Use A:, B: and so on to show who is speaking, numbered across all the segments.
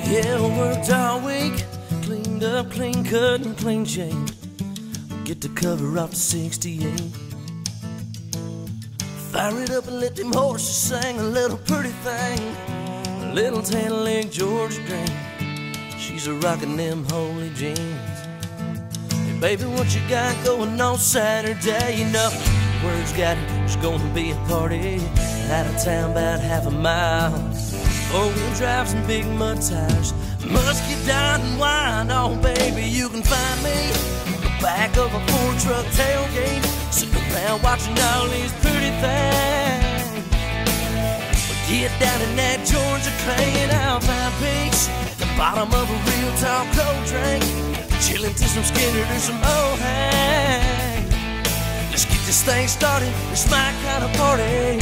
A: Yeah, worked all week, cleaned up, clean cut, and clean shaved. Get the cover off the 68. Fire it up and let them horses sing a little pretty thing, a little tan-leg Georgia dream. She's a rockin' them holy jeans. Hey baby, what you got going on Saturday? You know, word's got it, there's gonna be a party out of town about half a mile. Four-wheel drives and big mud tires, musky down and wine. Oh baby, you can find me in the back of a four-truck tailgate, sitting around watching all these pretty things. But get down in that Georgia clay and Alpine Peaks, the bottom of a real tall cold drink, chilling to some Skinner or some old hang. Let's get this thing started, it's my kind of party.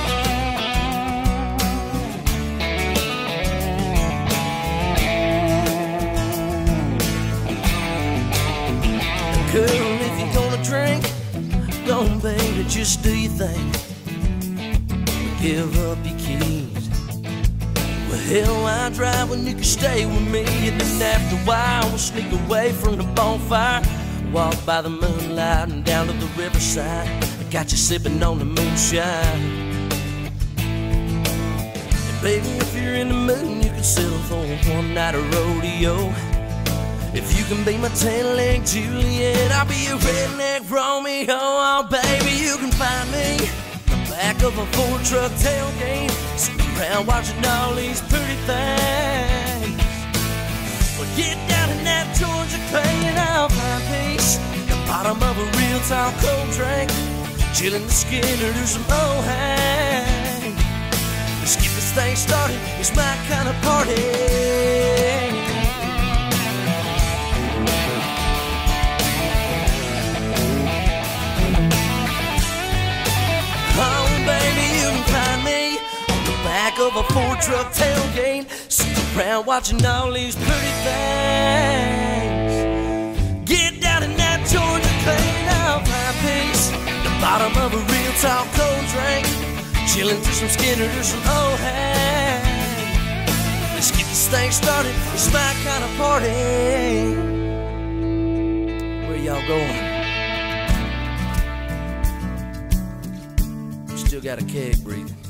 A: Girl, if you're gonna drink, go on baby, just do your thing. Give up your keys. Well hell, why drive when you can stay with me? And then after a while we'll sneak away from the bonfire, walk by the moonlight and down to the riverside. I got you sipping on the moonshine. And baby, if you're in the mood, you can settle for one night of rodeo. If you can be my tan-leg Juliet, I'll be your redneck Romeo. Oh baby, you can find me in the back of a four-truck tailgate, sitting around watching all these pretty things. Well, get down in that Georgia clay and Alpine Peaks, the bottom of a real tall cold drink, chilling the Skinner to some old hang. Let's get this thing started, it's my kind of party. Of a four-truck tailgate, sitting around watching all these pretty things. Get down in that Georgia clay and Alpine Peaks, the bottom of a real tall cold drink, chilling to some Skinner or some old hang. Let's get this thing started, it's my kind of party. Where y'all going? We still got a keg breathing.